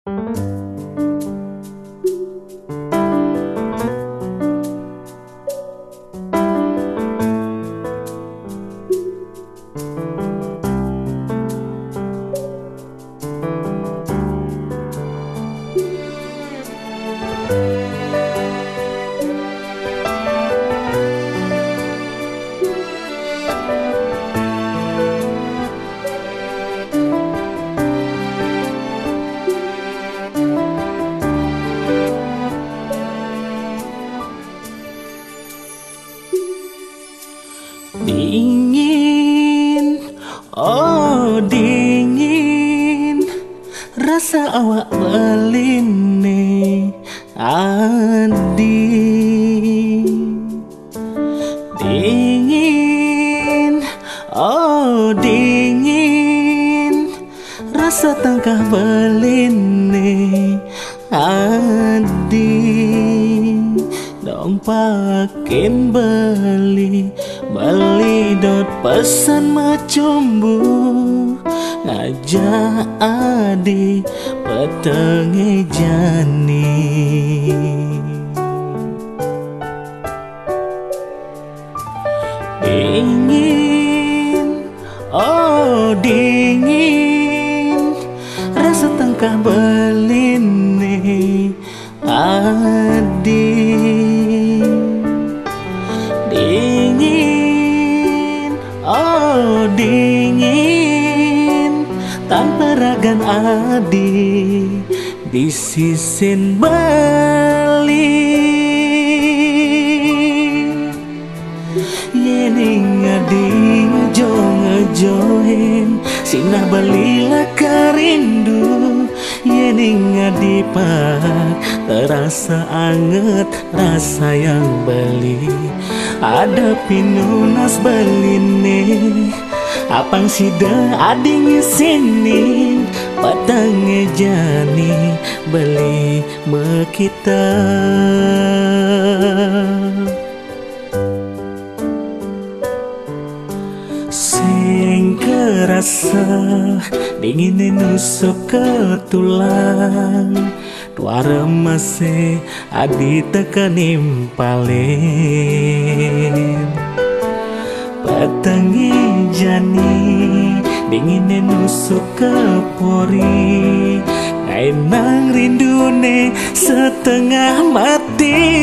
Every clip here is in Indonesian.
Dingin, oh dingin, rasa awak beline adi. Dingin, oh dingin, rasa tangkah beline adi. Dong pakin beli dot pesan macumbu ngajak adi petenge jani. Dingin, oh dingin, rasa tangkah beline adi. Dingin, oh dingin, tanpa ragan adi di sisin Bali. Yening adi ngejohen sinah balila kerindu. Yening adi pak terasa anget rasa yang beli. Ada pinunas beline apang sida adi ngisinin patange jani beli mekita. Sing kerasa dingin nusuk ke tulang. Dua remase adi tekanim palen. Patangi jani dingin nusuk ke pori. Kainang rindune setengah mati.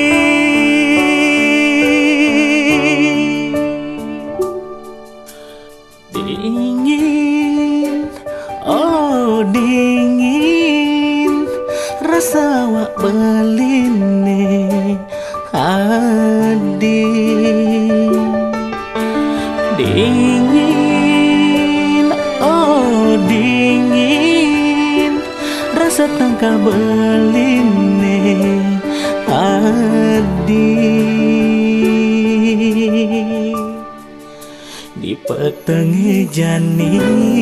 Dingin, oh dingin, rasa awak beline adi. Dingin, oh dingin, rasa tangkah beline adi. Di petenge jani.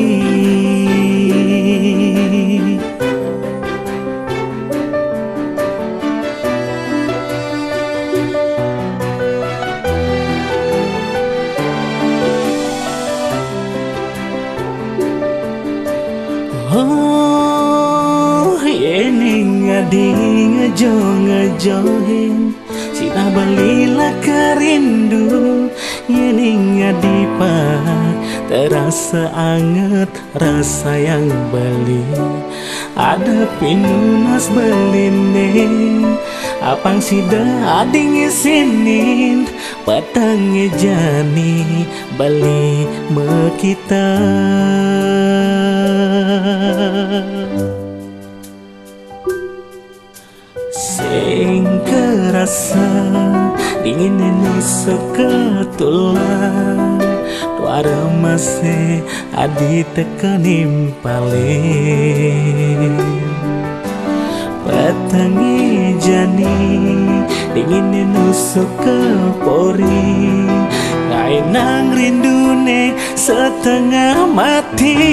Oh, yening adi ngejohen sinah balila kerindu. Yening adi pak terasa anget rasa yang beli. Ada pinunas beline apang sida adi ngisinin patange jani beli mekita. Sing kerasa dingin nusuk ke tulang. Dua remase adi tekanim palen. Patangi jani dingin nusuk ke pori. Kainang rindune setengah mati.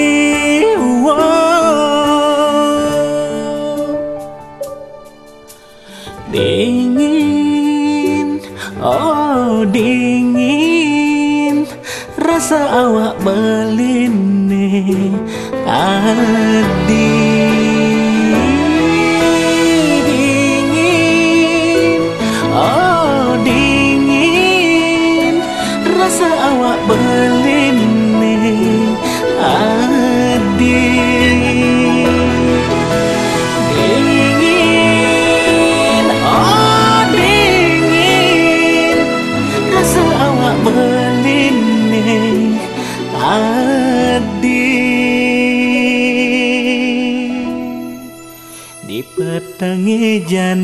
Dingin, oh dingin, rasa awak beline adi. awak beline adi dingin, oh dingin, rasa awak beline adi di petangi jan